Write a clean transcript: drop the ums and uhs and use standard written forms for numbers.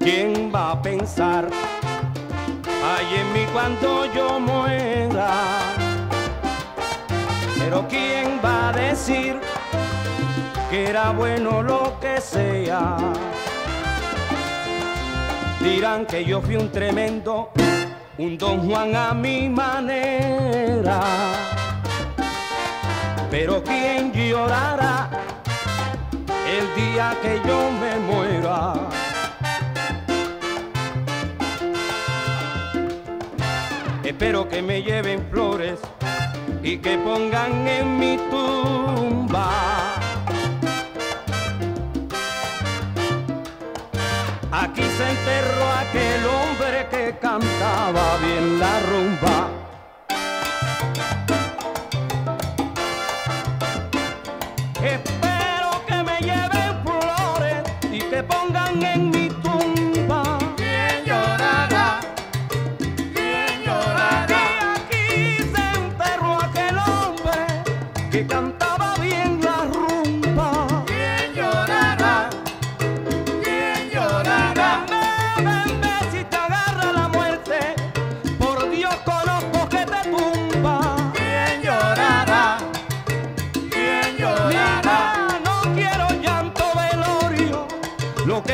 ¿Quién va a pensar ay en mí cuando yo muera? Pero ¿quién va a decir que era bueno lo que sea? Dirán que yo fui un tremendo, un Don Juan a mi manera. Pero ¿quién llorará el día que yo me muera? Espero que me lleven flores y que pongan en mi tumba aquí se enterró aquel hombre que cantaba bien la rumba. Espero que me lleven flores y que pongan en mi tumba. ¿Quién llorará? ¿Quién llorará? Y aquí se enterró aquel hombre que cantaba bien la rumba. ¿Quién llorará? ¿Quién llorará? Ven, ven, si te agarra la muerte, por Dios conozco que te tumba. ¿Quién llorará? ¿Quién llorará? Mira, no quiero llanto velorio, lo que